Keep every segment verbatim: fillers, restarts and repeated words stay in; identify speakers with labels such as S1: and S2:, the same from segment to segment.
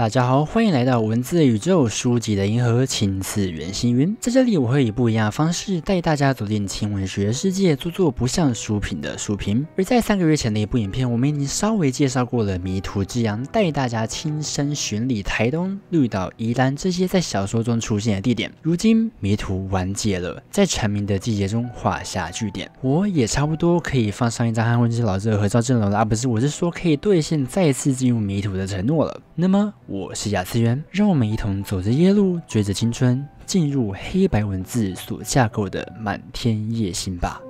S1: 大家好，欢迎来到文字宇宙书籍的银河青次元星云。在这里，我会以不一样的方式带大家走进轻文学世界，做做不像书评的书评。而在三个月前的一部影片，我们已经稍微介绍过了迷途之洋，带大家亲身巡礼台东、绿岛、宜兰这些在小说中出现的地点。如今迷途完结了，在蝉鸣的季节中画下句点。我也差不多可以放上一张和温之老师的合照阵容了啊，不是，我是说可以兑现再次进入迷途的承诺了。那么我是亚次元，让我们一同走着夜路，追着青春，进入黑白文字所架构的满天夜星吧。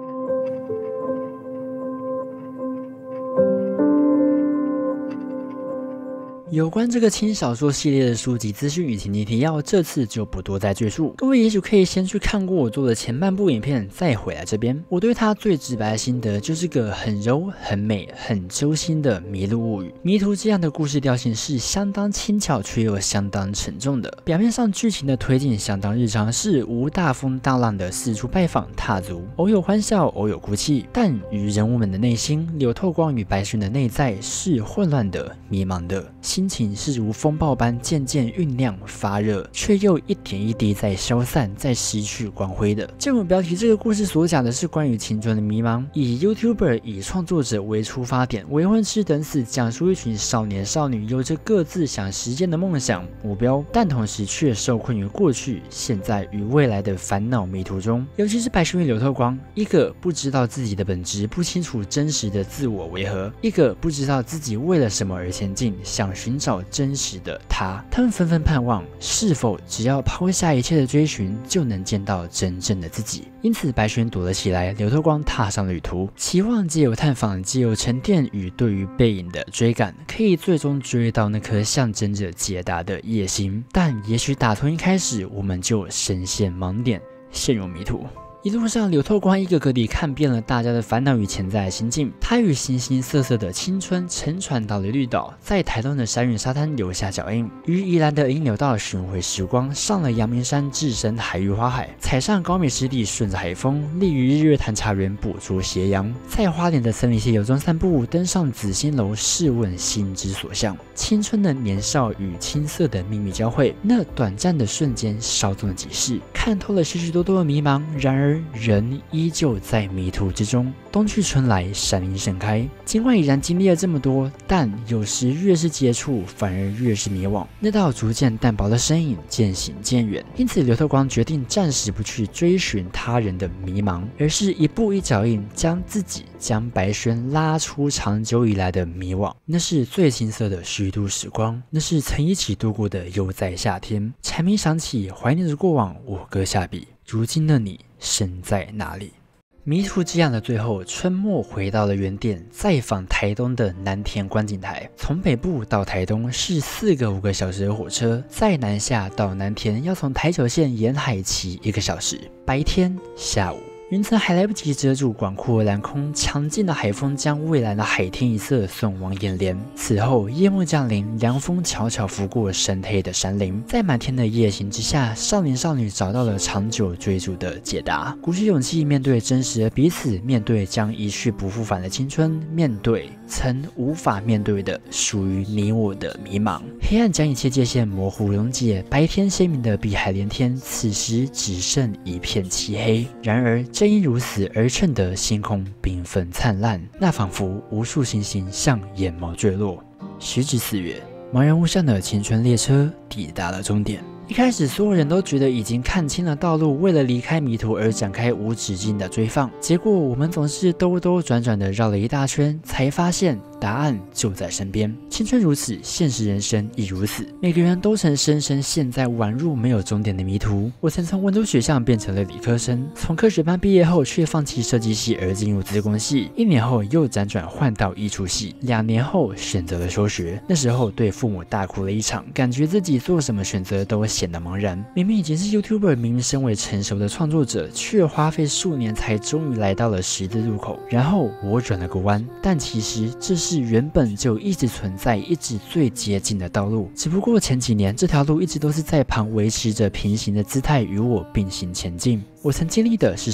S1: 有关这个轻小说系列的书籍资讯与情节提要，这次就不多再赘述。各位也许可以先去看过我做的前半部影片，再回来这边。我对它最直白的心得，就是个很柔、很美、很揪心的迷路物语。迷途这样的故事调性是相当轻巧，却又相当沉重的。表面上剧情的推进相当日常，是无大风大浪的四处拜访踏足，偶有欢笑，偶有哭泣。但与人物们的内心，柳透光与白轩的内在是混乱的、迷茫的。心情是如风暴般渐渐酝酿发热，却又一点一滴在消散，在失去光辉的。正如标题，这个故事所讲的是关于青春的迷茫，以 YouTuber 以创作者为出发点，为混吃等死，讲述一群少年少女有着各自想实现的梦想目标，但同时却受困于过去、现在与未来的烦恼迷途中。尤其是白轩与柳透光，一个不知道自己的本质，不清楚真实的自我为何；一个不知道自己为了什么而前进，想寻找真实的他。他们纷纷盼望，是否只要抛下一切的追寻，就能见到真正的自己。因此白轩躲了起来，柳透光踏上旅途，期望借由探访，借由沉淀与对于背影的追赶，可以最终追到那颗象征着解答的夜星。但也许打从一开始，我们就深陷盲点，陷入迷途。一路上，柳透光一个个地看遍了大家的烦恼与潜在的心境。他与形形色色的青春乘船到了绿岛，在台东的山云沙滩留下脚印；于宜兰的银柳道寻回时光，上了阳明山置身海域花海，踩上高美湿地顺着海风，立于日月潭茶园捕捉斜阳，在花莲的森林溪流中散步，登上紫心楼试问心之所向。青春的年少与青涩的秘密交汇，那短暂的瞬间稍纵即逝，看透了许许多多的迷茫。然而人依旧在迷途之中，冬去春来，山林盛开。尽管已然经历了这么多，但有时越是接触，反而越是迷惘。那道逐渐淡薄的身影渐行渐远，因此柳透光决定暂时不去追寻他人的迷茫，而是一步一脚印，将自己、将白轩拉出长久以来的迷惘。那是最青涩的虚度时光，那是曾一起度过的悠哉夏天。蝉鸣响起，怀念着过往，我搁下笔。如今的你身在哪里？迷途之洋的最后，春末回到了原点，再访台东的南田观景台。从北部到台东是四个五个小时的火车，再南下到南田要从台九线沿海骑一个小时。白天、下午。云层还来不及遮住广阔的蓝空，强劲的海风将蔚蓝的海天一色送往眼帘。此后夜幕降临，凉风悄悄拂过深黑的山林，在满天的夜行之下，少年少女找到了长久追逐的解答，鼓起勇气面对真实的彼此，面对将一去不复返的青春，面对曾无法面对的属于你我的迷茫。黑暗将一切界限模糊溶解，白天鲜明的碧海连天，此时只剩一片漆黑。然而正因如此，而衬得星空缤纷灿烂，那仿佛无数星星向眼眸坠落。时至四月，茫然无相的青春列车抵达了终点。一开始，所有人都觉得已经看清了道路，为了离开迷途而展开无止境的追放。结果，我们总是兜兜转转的绕了一大圈，才发现答案就在身边。青春如此，现实人生亦如此。每个人都曾深深陷在宛入没有终点的迷途。我曾从文组学校变成了理科生，从科学班毕业后却放弃设计系而进入资工系，一年后又辗转换到艺术系，两年后选择了休学。那时候对父母大哭了一场，感觉自己做什么选择都显得茫然。明明已经是 YouTuber， 明明身为成熟的创作者，却花费数年才终于来到了十字路口。然后我转了个弯，但其实这是原本就一直存在、一直最接近的道路，只不过前几年这条路一直都是在旁维持着平行的姿态与我并行前进。我曾经历的是什么？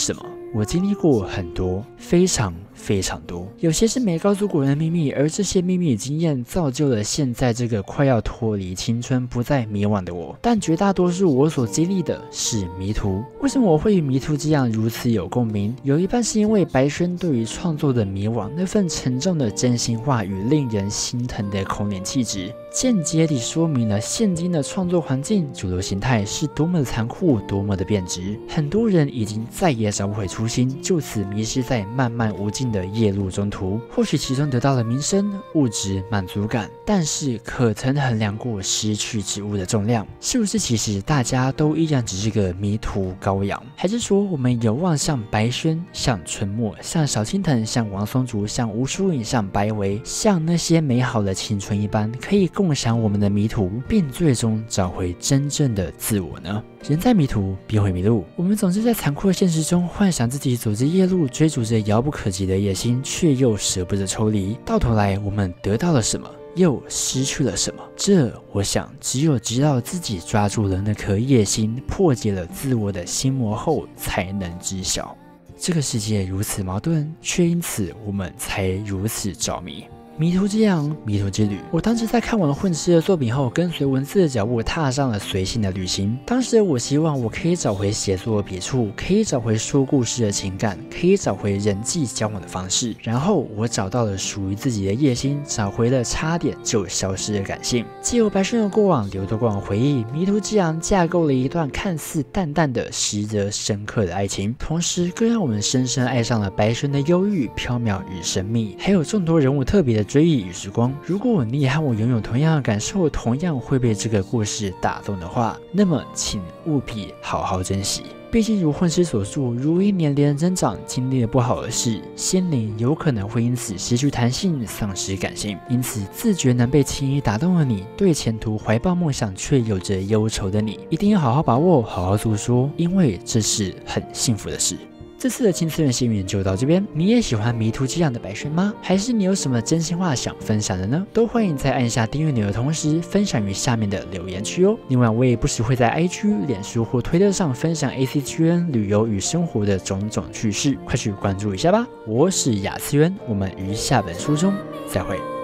S1: 我经历过很多，非常非常多，有些是没告诉过人的秘密，而这些秘密经验造就了现在这个快要脱离青春、不再迷惘的我。但绝大多数我所经历的是迷途。为什么我会与迷途这样如此有共鸣？有一半是因为白轩对于创作的迷惘，那份沉重的真心话与令人心疼的空灵气质，间接地说明了现今的创作环境、主流形态是多么的残酷，多么的变质。很多人已经再也找不回初心，就此迷失在漫漫无尽的夜路中途。或许其中得到了名声、物质满足感，但是可曾衡量过失去之物的重量？是不是其实大家都依然只是个迷途羔羊？还是说我们有望像白轩、像春墨、像小青藤、像王松竹、像吴淑颖、像白维、像那些美好的青春一般，可以共享我们的迷途，并最终找回真正的自我呢？人在迷途便会迷路，我们总是在残酷的现实中幻想自己走着夜路，追逐着遥不可及的野心，却又舍不得抽离。到头来，我们得到了什么，又失去了什么？这，我想，只有直到自己抓住了那颗野心，破解了自我的心魔后，才能知晓。这个世界如此矛盾，却因此我们才如此着迷。迷途之洋，迷途之旅。我当时在看完混吃的作品后，跟随文字的脚步，踏上了随性的旅行。当时我希望我可以找回写作的笔触，可以找回说故事的情感，可以找回人际交往的方式。然后我找到了属于自己的野心，找回了差点就消失的感性。借由白轩的过往，流动过往回忆，迷途之洋架构了一段看似淡淡的，实则深刻的爱情，同时更让我们深深爱上了白轩的忧郁、缥缈与神秘，还有众多人物特别的追忆与时光。如果你也和我拥有同样的感受，同样会被这个故事打动的话，那么请务必好好珍惜。毕竟如混吃所述，如因年龄的增长，经历了不好的事，心灵有可能会因此失去弹性，丧失感性。因此，自觉能被轻易打动的你，对前途怀抱梦想却有着忧愁的你，一定要好好把握，好好诉说，因为这是很幸福的事。这次的青次元幸运就到这边，你也喜欢迷途这样的白轩吗？还是你有什么真心话想分享的呢？都欢迎在按下订阅钮的同时分享于下面的留言区哦。另外，我也不时会在 I G、脸书或推特上分享 A C G N 旅游与生活的种种趣事，快去关注一下吧。我是雅次元，我们于下本书中再会。